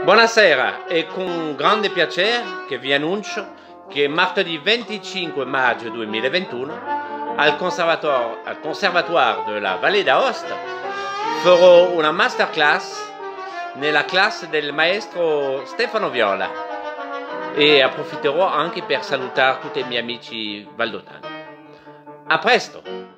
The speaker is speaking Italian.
Buonasera, è con grande piacere che vi annuncio che martedì 25 maggio 2021 al Conservatoire della Valle d'Aosta farò una masterclass nella classe del maestro Stefano Viola e approfitterò anche per salutare tutti i miei amici valdotani. A presto!